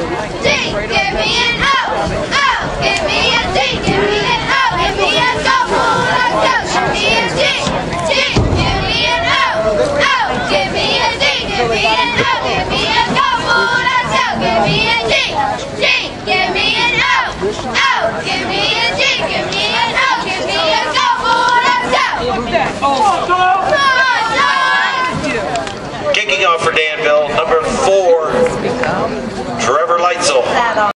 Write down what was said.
G, give me an O. O, give me a G, give me an O. Give me a go, let's go. Give me a G. G, give me an O. O, give me a G, give me an O. Give me a go, let's go. Give me a G. G, give me an O. O, give me a G, give me an O. Give me a go, let's go. What's that? Oh, Kicking off for Danville, number 4, Trevor Leitzel.